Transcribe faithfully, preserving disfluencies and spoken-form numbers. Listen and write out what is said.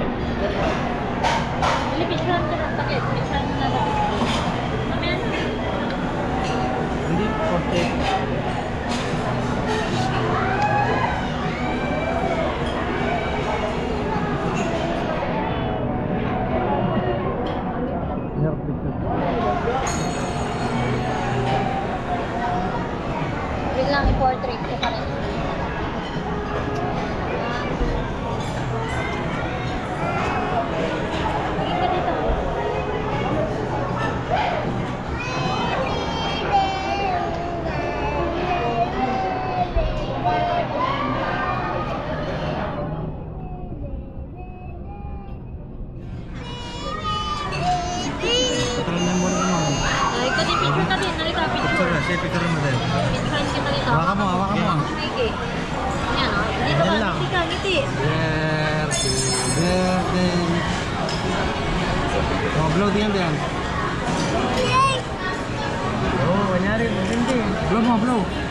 Bili picturean ka lang. Bakit? Picturean mo na lang. Mamaya na. Hindi, konti. Wait lang, i-portrait ko pa rin. Tingin ka dito. Patalang memory mo. Ay, kasi picture ka din. Nalika, picture. Picture na, siya picture mo din. Picturean kita dito. Hawakan mo, hawakan mo. Maigi. Yan, oh. Dito ka, Yan lang. ngiti ka, ngiti. Birthday, birthday. Oh, blow din yan. Oh, kanyari, hindi. Blow mo, blow.